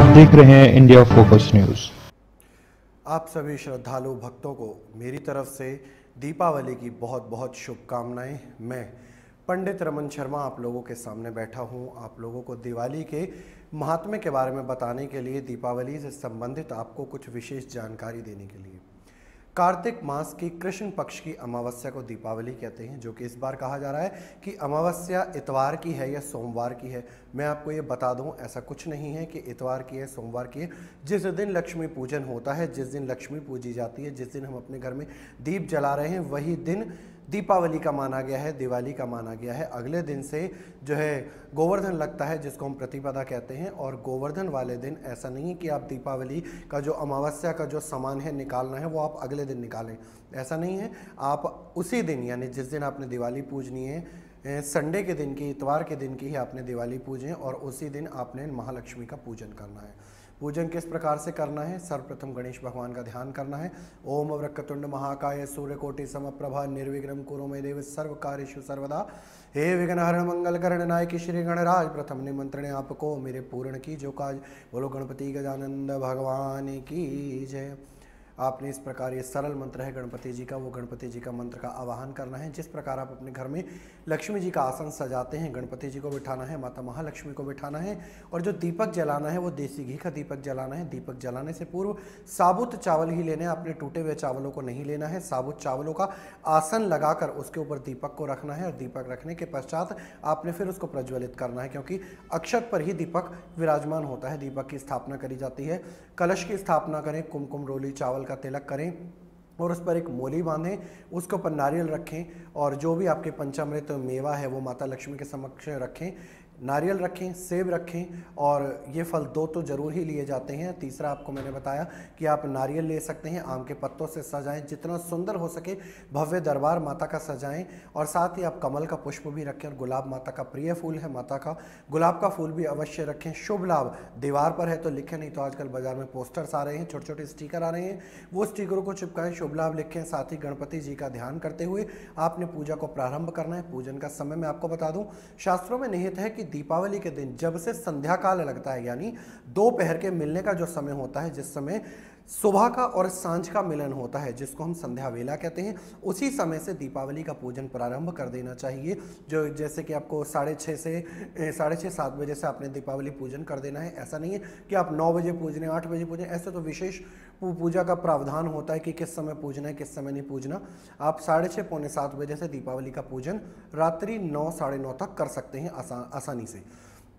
आप देख रहे हैं इंडिया फोकस न्यूज। आप सभी श्रद्धालु भक्तों को मेरी तरफ से दीपावली की बहुत बहुत शुभकामनाएं। मैं पंडित रमन शर्मा आप लोगों के सामने बैठा हूं, आप लोगों को दिवाली के महात्म्य के बारे में बताने के लिए, दीपावली से संबंधित आपको कुछ विशेष जानकारी देने के लिए। कार्तिक मास की कृष्ण पक्ष की अमावस्या को दीपावली कहते हैं, जो कि इस बार कहा जा रहा है कि अमावस्या इतवार की है या सोमवार की है। मैं आपको ये बता दूं, ऐसा कुछ नहीं है कि इतवार की है सोमवार की है। जिस दिन लक्ष्मी पूजन होता है, जिस दिन लक्ष्मी पूजी जाती है, जिस दिन हम अपने घर में दीप जला रहे हैं, वही दिन दीपावली का माना गया है, दिवाली का माना गया है। अगले दिन से जो है गोवर्धन लगता है, जिसको हम प्रतिपदा कहते हैं। और गोवर्धन वाले दिन ऐसा नहीं है कि आप दीपावली का जो अमावस्या का जो सामान है निकालना है वो आप अगले दिन निकालें, ऐसा नहीं है। आप उसी दिन, यानी जिस दिन आपने दिवाली पूजनी है, संडे के दिन की, इतवार के दिन की ही आपने दिवाली पूजें और उसी दिन आपने महालक्ष्मी का पूजन करना है। पूजन किस प्रकार से करना है? सर्वप्रथम गणेश भगवान का ध्यान करना है। ओम वक्रतुंड महाकाय सूर्यकोटि समप्रभा निर्विघ्नं कुरु मे देव सर्व कार्येषु सर्वदा। हे विघ्नहरण मंगल करण नायक श्री गणराज, प्रथम निमंत्रण आपको मेरे पूर्ण की जो काज। बोलो गणपति गजानंद भगवान की जय। आपने इस प्रकार, ये सरल मंत्र है गणपति जी का, वो गणपति जी का मंत्र का आवाहन करना है। जिस प्रकार आप अपने घर में लक्ष्मी जी का आसन सजाते हैं, गणपति जी को बिठाना है, माता महालक्ष्मी को बिठाना है। और जो दीपक जलाना है वो देसी घी का दीपक जलाना है। दीपक जलाने से पूर्व साबुत चावल ही लेने हैं, आपने टूटे हुए चावलों को नहीं लेना है। साबुत चावलों का आसन लगाकर उसके ऊपर दीपक को रखना है और दीपक रखने के पश्चात आपने फिर उसको प्रज्वलित करना है, क्योंकि अक्षत पर ही दीपक विराजमान होता है। दीपक की स्थापना करी जाती है। कलश की स्थापना करें, कुमकुम रोली चावल का तिलक करें और उस पर एक मोली बांधें, उसके ऊपर नारियल रखें और जो भी आपके पंचामृत मेवा है वो माता लक्ष्मी के समक्ष रखें। नारियल रखें, सेब रखें और ये फल दो तो ज़रूर ही लिए जाते हैं। तीसरा आपको मैंने बताया कि आप नारियल ले सकते हैं, आम के पत्तों से सजाएं, जितना सुंदर हो सके भव्य दरबार माता का सजाएं। और साथ ही आप कमल का पुष्प भी रखें और गुलाब माता का प्रिय फूल है, माता का गुलाब का फूल भी अवश्य रखें। शुभ लाभ दीवार पर है तो लिखें, नहीं तो आजकल बाजार में पोस्टर्स आ रहे हैं, छोटे छोटे स्टिकर आ रहे हैं, वो स्टिकरों को चिपकाएं, शुभ लाभ लिखें। साथ ही गणपति जी का ध्यान करते हुए आपने पूजा को प्रारंभ करना है। पूजन का समय मैं आपको बता दूं, शास्त्रों में निहित है कि दीपावली के दिन जब से संध्या काल लगता है, यानी दोपहर के मिलने का जो समय होता है, जिस समय सुबह का और सांझ का मिलन होता है, जिसको हम संध्या वेला कहते हैं, उसी समय से दीपावली का पूजन प्रारंभ कर देना चाहिए। जो जैसे कि आपको 6:30 से 7 बजे से आपने दीपावली पूजन कर देना है। ऐसा नहीं है कि आप 9 बजे पूजने, 8 बजे पूजने, ऐसे तो विशेष पूजा का प्रावधान होता है कि किस समय पूजना है, किस समय नहीं पूजना। आप 6:30 पौने 7 बजे से दीपावली का पूजन रात्रि 9 साढ़े 9 तक कर सकते हैं आसानी से।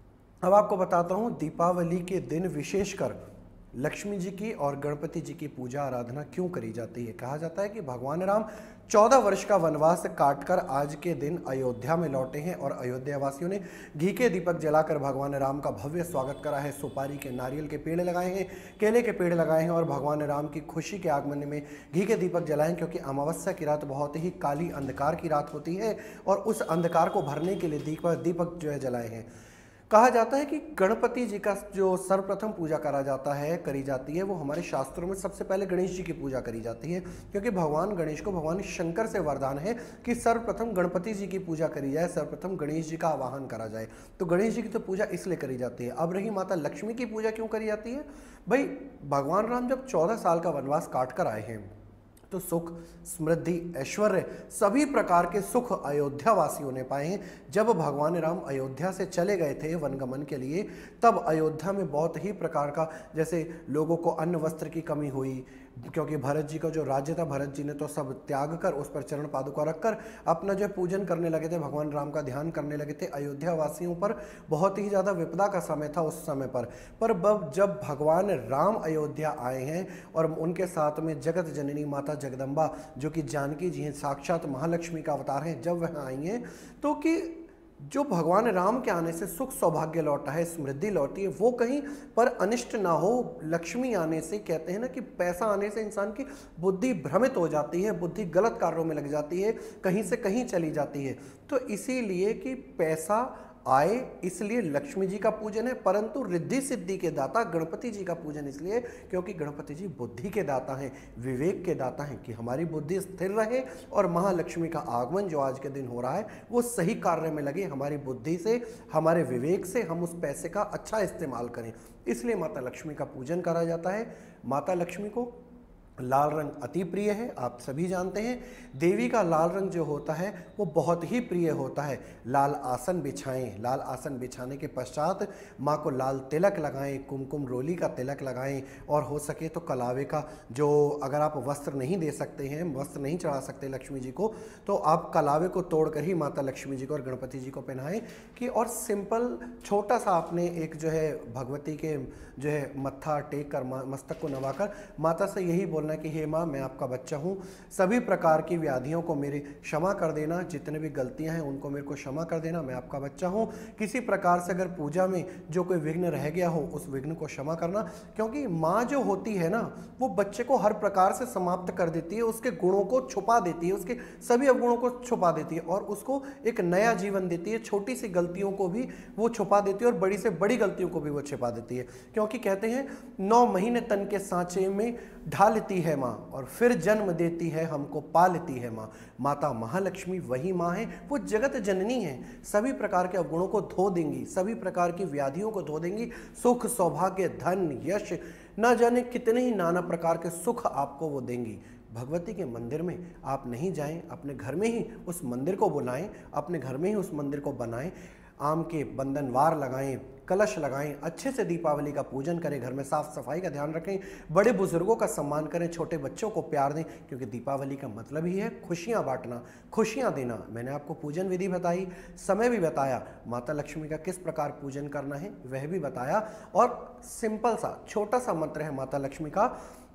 अब आपको बताता हूँ दीपावली के दिन विशेषकर लक्ष्मी जी की और गणपति जी की पूजा आराधना क्यों करी जाती है। कहा जाता है कि भगवान राम 14 वर्ष का वनवास काटकर आज के दिन अयोध्या में लौटे हैं और अयोध्या वासियों ने घी के दीपक जलाकर भगवान राम का भव्य स्वागत करा है। सुपारी के, नारियल के पेड़ लगाए हैं, केले के पेड़ लगाए हैं और भगवान राम की खुशी के आगमन में घी के दीपक जलाए हैं, क्योंकि अमावस्या की रात बहुत ही काली अंधकार की रात होती है और उस अंधकार को भरने के लिए दीपक जो है जलाए हैं। कहा जाता है कि गणपति जी का जो सर्वप्रथम पूजा करी जाती है वो हमारे शास्त्रों में सबसे पहले गणेश जी की पूजा करी जाती है, क्योंकि भगवान गणेश को भगवान शंकर से वरदान है कि सर्वप्रथम गणपति जी की पूजा करी जाए, सर्वप्रथम गणेश जी का आवाहन करा जाए। तो गणेश जी की तो पूजा इसलिए करी जाती है। अब रही माता लक्ष्मी की पूजा क्यों करी जाती है? भाई, भगवान राम जब 14 साल का वनवास काट कर आए हैं तो सुख, समृद्धि, ऐश्वर्य, सभी प्रकार के सुख अयोध्या वासियों ने पाए हैं। जब भगवान राम अयोध्या से चले गए थे वनगमन के लिए, तब अयोध्या में बहुत ही प्रकार का, जैसे लोगों को अन्न वस्त्र की कमी हुई, क्योंकि भरत जी का जो राज्य था, भरत जी ने तो सब त्याग कर उस पर चरण पादुका रखकर अपना जो पूजन करने लगे थे, भगवान राम का ध्यान करने लगे थे। अयोध्या वासियों पर बहुत ही ज़्यादा विपदा का समय था उस समय पर जब भगवान राम अयोध्या आए हैं और उनके साथ में जगत जननी माता जगदम्बा, जो कि जानकी जी हैं, साक्षात महालक्ष्मी का अवतार हैं, जब वह आई हैं तो कि जो भगवान राम के आने से सुख सौभाग्य लौटा है, समृद्धि लौटी है, वो कहीं पर अनिष्ट ना हो। लक्ष्मी आने से, कहते हैं ना कि पैसा आने से इंसान की बुद्धि भ्रमित हो जाती है, बुद्धि गलत कार्यों में लग जाती है, कहीं से कहीं चली जाती है। तो इसीलिए कि पैसा आए इसलिए लक्ष्मी जी का पूजन है, परंतु रिद्धि सिद्धि के दाता गणपति जी का पूजन इसलिए क्योंकि गणपति जी बुद्धि के दाता हैं, विवेक के दाता हैं, कि हमारी बुद्धि स्थिर रहे और महालक्ष्मी का आगमन जो आज के दिन हो रहा है वो सही कार्य में लगे, हमारी बुद्धि से, हमारे विवेक से हम उस पैसे का अच्छा इस्तेमाल करें। इसलिए माता लक्ष्मी का पूजन करा जाता है। माता लक्ष्मी को लाल रंग अति प्रिय है, आप सभी जानते हैं। देवी का लाल रंग जो होता है वो बहुत ही प्रिय होता है। लाल आसन बिछाएं, लाल आसन बिछाने के पश्चात माँ को लाल तिलक लगाएं, कुमकुम रोली का तिलक लगाएं, और हो सके तो कलावे का जो, अगर आप वस्त्र नहीं दे सकते हैं, वस्त्र नहीं चढ़ा सकते लक्ष्मी जी को, तो आप कलावे को तोड़कर ही माता लक्ष्मी जी को और गणपति जी को पहनाएं। कि और सिंपल छोटा सा आपने एक जो है भगवती के जो है मत्था टेक कर, मस्तक को नवाकर माता से यही बोलना कि हे माँ, मैं आपका बच्चा हूँ, सभी प्रकार की व्याधियों को मेरे क्षमा कर देना, जितने भी गलतियाँ हैं उनको मेरे को क्षमा कर देना, मैं आपका बच्चा हूँ। किसी प्रकार से अगर पूजा में जो कोई विघ्न रह गया हो उस विघ्न को क्षमा करना, क्योंकि माँ जो होती है ना वो बच्चे को हर प्रकार से समाप्त कर देती है, उसके गुणों को छुपा देती है, उसके सभी अवगुणों को छुपा देती है और उसको एक नया जीवन देती है। छोटी सी गलतियों को भी वो छुपा देती है और बड़ी से बड़ी गलतियों को भी वो छिपा देती है, क्योंकि कहते हैं 9 महीने तन के सांचे में ढालती है माँ और फिर जन्म देती है, हमको पालती है माँ। माता महालक्ष्मी वही माँ है, वो जगत जननी है, सभी प्रकार के अवगुणों को धो देंगी, सभी प्रकार की व्याधियों को धो देंगी, सुख सौभाग्य धन यश न जाने कितने ही नाना प्रकार के सुख आपको वो देंगी। भगवती के मंदिर में आप नहीं जाएं, अपने घर में ही उस मंदिर को बुलाएं, अपने घर में ही उस मंदिर को बनाएं, आम के बंधनवार लगाएं, कलश लगाएं, अच्छे से दीपावली का पूजन करें, घर में साफ सफाई का ध्यान रखें, बड़े बुजुर्गों का सम्मान करें, छोटे बच्चों को प्यार दें, क्योंकि दीपावली का मतलब ही है खुशियां बांटना, खुशियां देना। मैंने आपको पूजन विधि बताई, समय भी बताया, माता लक्ष्मी का किस प्रकार पूजन करना है वह भी बताया, और सिंपल सा छोटा सा मंत्र है माता लक्ष्मी का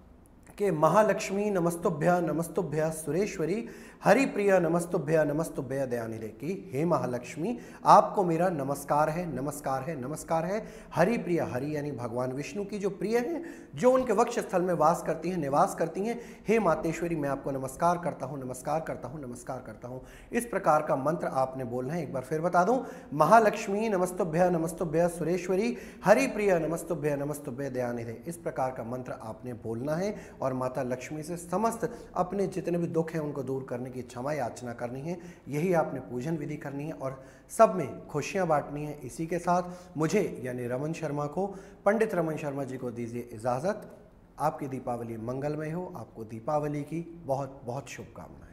कि महालक्ष्मी नमस्तुभ्य नमस्तुभ्य सुरेश्वरी, हरि प्रिय नमस्तुभ्य नमस्तुभ्य दयानिधे। की हे महालक्ष्मी, आपको मेरा नमस्कार है, नमस्कार है, नमस्कार है। हरि प्रिय, हरि यानी भगवान विष्णु की जो प्रिय हैं, जो उनके वक्ष स्थल में वास करती हैं, निवास करती हैं, हे मातेश्वरी मैं आपको नमस्कार करता हूँ, नमस्कार करता हूँ, नमस्कार करता हूँ। इस प्रकार का मंत्र आपने बोलना है। एक बार फिर बता दूं, महालक्ष्मी नमस्तुभ्य नमस्तुभ्य सुरेश्वरी, हरि प्रिय नमस्तुभ्य नमस्तुभ्य दयानिधे। इस प्रकार का मंत्र आपने बोलना है और माता लक्ष्मी से समस्त अपने जितने भी दुख हैं उनको दूर करने की क्षमा याचना करनी है। यही आपने पूजन विधि करनी है और सब में खुशियां बांटनी है। इसी के साथ मुझे यानी रमन शर्मा को, पंडित रमन शर्मा जी को दीजिए इजाज़त। आपकी दीपावली मंगलमय हो, आपको दीपावली की बहुत बहुत शुभकामनाएं।